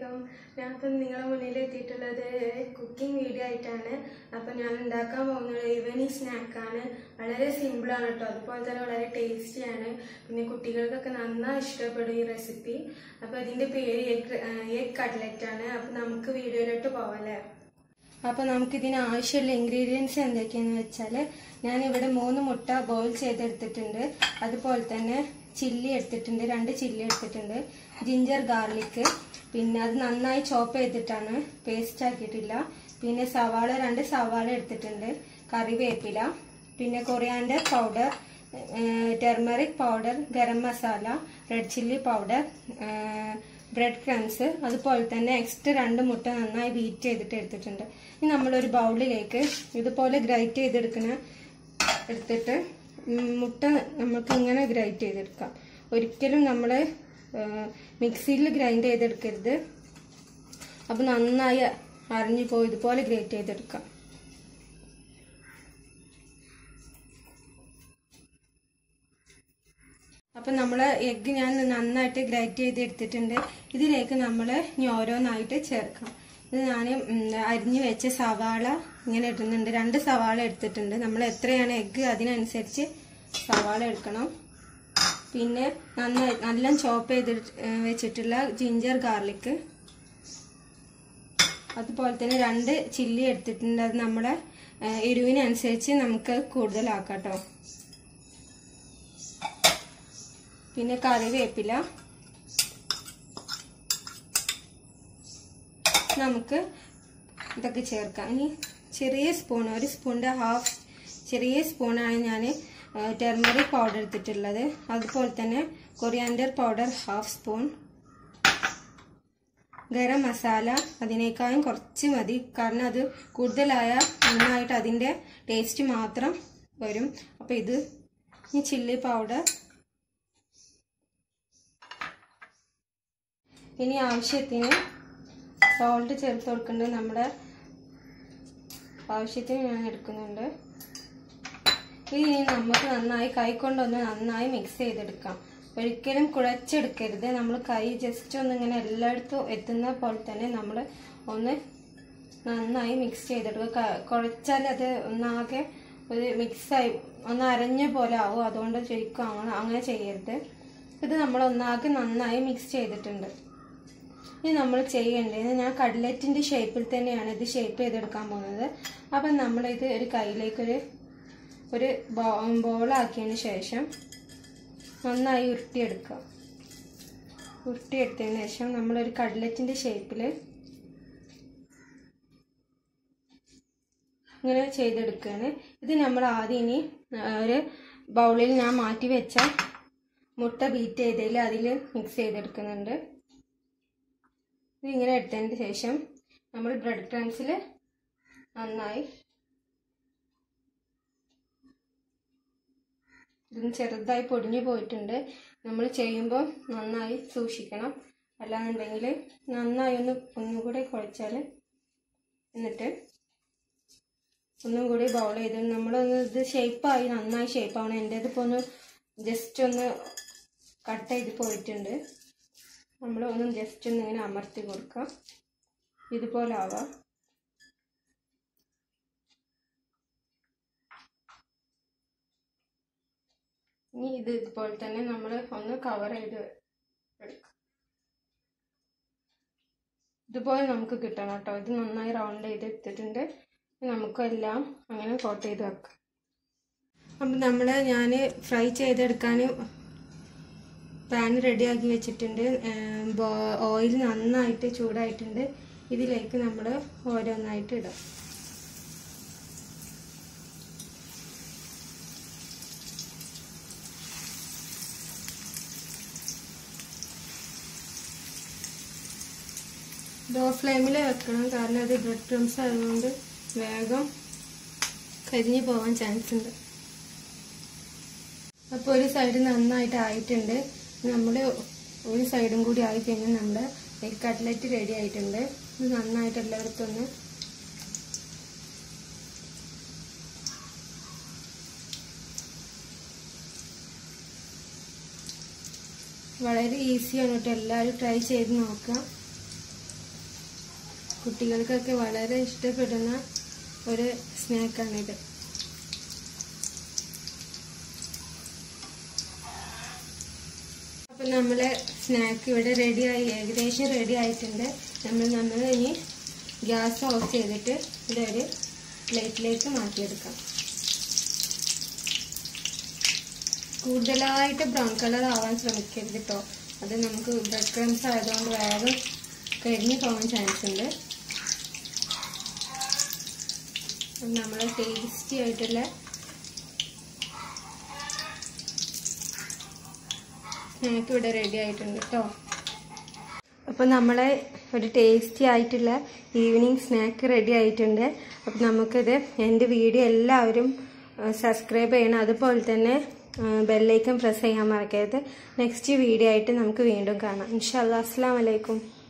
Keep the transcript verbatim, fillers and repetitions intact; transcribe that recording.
അസ്സലാമലൈക്കും. ഞാൻ ഇപ്പം നിങ്ങളുടെ മുന്നിൽ എത്തിയിട്ടുള്ളത് കുക്കിംഗ് വീഡിയോ ആയിട്ടാണ്. അപ്പം ഞാൻ ഉണ്ടാക്കാൻ പോകുന്നത് ഈവനിങ് സ്നാക്കാണ്. വളരെ സിമ്പിളാണ് കേട്ടോ, അതുപോലെ തന്നെ വളരെ ടേസ്റ്റിയാണ്. പിന്നെ കുട്ടികൾക്കൊക്കെ നന്നായി ഇഷ്ടപ്പെടും ഈ റെസിപ്പി. അപ്പം അതിൻ്റെ പേര് എഗ് എഗ് കട്ട്ലറ്റ് ആണ്. അപ്പം നമുക്ക് വീഡിയോയിലോട്ട് പോവാല്ലേ. അപ്പോൾ നമുക്കിതിന് ആവശ്യമുള്ള ഇൻഗ്രീഡിയൻസ് എന്തൊക്കെയാണെന്ന് വെച്ചാൽ, ഞാനിവിടെ മൂന്ന് മുട്ട ബോയിൽ ചെയ്തെടുത്തിട്ടുണ്ട്. അതുപോലെ തന്നെ ചില്ലി എടുത്തിട്ടുണ്ട്, രണ്ട് ചില്ലി എടുത്തിട്ടുണ്ട്, ജിഞ്ചർ ഗാർലിക്ക്, പിന്നെ അത് നന്നായി ചോപ്പ് ചെയ്തിട്ടാണ്, പേസ്റ്റ് ആക്കിയിട്ടില്ല. പിന്നെ സവാള, രണ്ട് സവാള എടുത്തിട്ടുണ്ട്, കറിവേപ്പില, പിന്നെ coriander powder, turmeric powder, garam masala, red chilli powder, bread crumbs, അതുപോലെ തന്നെ എക്സ്ട്രാ രണ്ട് മുട്ട നന്നായി ബീറ്റ് ചെയ്തിട്ട് എടുത്തിട്ടുണ്ട്. ഇനി നമ്മളൊരു ബൗളിലേക്ക് ഇതുപോലെ ഗ്രൈറ്റ് ചെയ്തെടുക്കുന്ന എടുത്തിട്ട് മുട്ട നമുക്ക് ഇങ്ങനെ ഗ്രൈറ്റ് ചെയ്തെടുക്കാം. ഒരിക്കലും നമ്മൾ മിക്സിയിൽ ഗ്രൈൻഡ് ചെയ്തെടുക്കരുത്. അപ്പം നന്നായി അരിഞ്ഞു പോയി ഇതുപോലെ ഗ്രേറ്റ് ചെയ്തെടുക്കാം. അപ്പം നമ്മൾ എഗ്ഗ് ഞാൻ നന്നായിട്ട് ഗ്രൈറ്റ് ചെയ്തെടുത്തിട്ടുണ്ട്. ഇതിലേക്ക് നമ്മൾ ഇനി ഓരോന്നായിട്ട് ചേർക്കാം. ഇത് ഞാൻ അരിഞ്ഞു വെച്ച സവാള ഇങ്ങനെ ഇടുന്നുണ്ട്. രണ്ട് സവാള എടുത്തിട്ടുണ്ട്. നമ്മൾ എത്രയാണ് എഗ്ഗ് അതിനനുസരിച്ച് സവാള എടുക്കണം. പിന്നെ നന്നായി നല്ല ചോപ്പ് ചെയ്ത് വെച്ചിട്ടുള്ള ജിഞ്ചർ ഗാർലിക്ക്, അതുപോലെ തന്നെ രണ്ട് ചില്ലി എടുത്തിട്ടുണ്ട്. അത് നമ്മുടെ എരിവിനനുസരിച്ച് നമുക്ക് കൂടുതലാക്കാം കേട്ടോ. പിന്നെ കറിവേപ്പില, നമുക്ക് ഇതൊക്കെ ചേർക്കാം. ഇനി ചെറിയ സ്പൂൺ, ഒരു സ്പൂണിൻ്റെ ഹാഫ് ചെറിയ സ്പൂണാണ് ഞാൻ ടെർമറിക് പൗഡർ എടുത്തിട്ടുള്ളത്. അതുപോലെ തന്നെ coriander powder half spoon, garam masala അതിനേക്കാളും കുറച്ച് മതി, കാരണം അത് കൂടുതലായ നന്നായിട്ട് അതിൻ്റെ ടേസ്റ്റ് മാത്രം വരും. അപ്പോൾ ഇത് ഈ ചില്ലി പൗഡർ, ഇനി ആവശ്യത്തിന് സോൾട്ട് ചേർത്ത് കൊടുക്കേണ്ടത് നമ്മുടെ ആവശ്യത്തിന് ഞാൻ എടുക്കുന്നുണ്ട്. ഇനി നമുക്ക് നന്നായി കൈ കൊണ്ടൊന്ന് നന്നായി മിക്സ് ചെയ്തെടുക്കാം. ഒരിക്കലും കുഴച്ചെടുക്കരുത്. നമ്മൾ കൈ ജസ്റ്റ് ഒന്ന് ഇങ്ങനെ എല്ലായിടത്തും എത്തുന്ന പോലെ തന്നെ നമ്മൾ ഒന്ന് നന്നായി മിക്സ് ചെയ്തെടുക്കുക. കുഴച്ചാൽ അത് ഒന്നാകെ ഒരു മിക്സായി ഒന്ന് അരഞ്ഞ പോലെ ആവും. അതുകൊണ്ട് ശരിക്കും അങ്ങനെ അങ്ങനെ ചെയ്യരുത്. ഇത് നമ്മൾ ഒന്നാകെ നന്നായി മിക്സ് ചെയ്തിട്ടുണ്ട്. ഇനി നമ്മൾ ചെയ്യേണ്ടത്, ഞാൻ കട്ട്ലറ്റിൻ്റെ ഷേപ്പിൽ തന്നെയാണ് ഇത് ഷേപ്പ് ചെയ്തെടുക്കാൻ പോകുന്നത്. അപ്പം നമ്മളിത് ഒരു കയ്യിലേക്കൊരു ഒരു ബോളാക്കിയതിന് ശേഷം നന്നായി ഉരുട്ടിയെടുക്കുക. ഉരുട്ടിയെടുത്തതിന് ശേഷം നമ്മളൊരു കട്ട്ലറ്റിൻ്റെ ഷേപ്പിൽ ഇങ്ങനെ ചെയ്തെടുക്കുകയാണ്. ഇത് നമ്മൾ ആദ്യം ഇനി ഒരു ബൗളിൽ ഞാൻ മാറ്റി വെച്ച മുട്ട ബീറ്റ് ചെയ്തതിൽ അതിൽ മിക്സ് ചെയ്തെടുക്കുന്നുണ്ട്. ഇതിങ്ങനെ എടുത്തതിന് ശേഷം നമ്മൾ ബ്രെഡ് ക്രംസിൽ നന്നായി ഇതിന് ചെറുതായി പൊടിഞ്ഞു പോയിട്ടുണ്ട്. നമ്മൾ ചെയ്യുമ്പോൾ നന്നായി സൂക്ഷിക്കണം, അല്ലാന്നുണ്ടെങ്കിൽ നന്നായി ഒന്ന് ഒന്നും കൂടി കുഴച്ചാൽ, എന്നിട്ട് ഒന്നും കൂടി ബൗൾ ചെയ്ത് നമ്മളൊന്ന് ഇത് ഷേപ്പായി നന്നായി ഷേപ്പാവണം. എൻ്റെ ഇതിപ്പോൾ ഒന്ന് ജസ്റ്റ് ഒന്ന് കട്ട് ചെയ്ത് പോയിട്ടുണ്ട്. നമ്മൾ ഒന്ന് ജസ്റ്റ് ഒന്ന് ഇങ്ങനെ അമർത്തി കൊടുക്കാം, ഇതുപോലെ ആവാം. ഇനി ഇത് ഇതുപോലെ തന്നെ നമ്മൾ ഒന്ന് കവർ ചെയ്ത് എടുക്കാം. ഇതുപോലെ നമുക്ക് കിട്ടണം കേട്ടോ. ഇത് നന്നായി റൗണ്ട് ചെയ്ത് എടുത്തിട്ടുണ്ട്. നമുക്കെല്ലാം അങ്ങനെ കോട്ട് ചെയ്ത് വെക്കാം. അപ്പം നമ്മൾ ഞാൻ ഫ്രൈ ചെയ്തെടുക്കാൻ പാൻ റെഡിയാക്കി വെച്ചിട്ടുണ്ട്. ഓയിൽ നന്നായിട്ട് ചൂടായിട്ടുണ്ട്. ഇതിലേക്ക് നമ്മൾ ഓരോന്നായിട്ട് ഇടാം. ലോ ഫ്ലെയിമിൽ വെക്കണം, കാരണം അത് ബ്രെഡ് ക്രംസ് ആയതുകൊണ്ട് വേഗം കരിഞ്ഞു പോകാൻ ചാൻസ് ഉണ്ട്. അപ്പോൾ ഒരു സൈഡ് നന്നായിട്ട് ആയിട്ടുണ്ട്. നമ്മൾ ഒരു സൈഡും കൂടി ആയിക്കഴിഞ്ഞാൽ നമ്മുടെ എഗ് കട്ട്ലറ്റ് റെഡി ആയിട്ടുണ്ട്. ഇത് നന്നായിട്ട് എല്ലായിടത്തും ഒന്ന് വളരെ ഈസിയാണ് കേട്ടോ. എല്ലാവരും ട്രൈ ചെയ്ത് നോക്കുക. കുട്ടികൾക്കൊക്കെ വളരെ ഇഷ്ടപ്പെടുന്ന ഒരു സ്നാക്കാണിത്. അപ്പം നമ്മളെ സ്നാക്ക് ഇവിടെ റെഡിയായി, ഏകദേശം റെഡി ആയിട്ടുണ്ട്. നമ്മൾ നമ്മൾ ഇനി ഗ്യാസ് ഓഫ് ചെയ്തിട്ട് ഇതൊരു പ്ലേറ്റിലേക്ക് മാറ്റിയെടുക്കാം. കൂടുതലായിട്ട് ബ്രൗൺ കളർ ആവാൻ ശ്രമിക്കരുത് കേട്ടോ, അത് നമുക്ക് ബ്രെഡ് ക്രംസ് ആയതുകൊണ്ട് വേഗം കരിഞ്ഞു പോകാൻ ചാൻസ് ഉണ്ട്. നമ്മളെ ടേസ്റ്റി ആയിട്ടുള്ള സ്നാക്ക് ഇവിടെ റെഡി ആയിട്ടുണ്ട് കേട്ടോ. അപ്പോൾ നമ്മളെ ഒരു ടേസ്റ്റി ആയിട്ടുള്ള ഈവനിങ് സ്നാക്ക് റെഡി ആയിട്ടുണ്ട്. അപ്പം നമുക്കിത് എൻ്റെ വീഡിയോ എല്ലാവരും സബ്സ്ക്രൈബ് ചെയ്യണം, അതുപോലെ തന്നെ ബെല്ലൈക്കൺ പ്രസ് ചെയ്യാൻ മറക്കരുത്. നെക്സ്റ്റ് വീഡിയോ ആയിട്ട് നമുക്ക് വീണ്ടും കാണാം. ഇൻഷാ അല്ലാഹ്. അസ്സലാമു അലൈക്കും.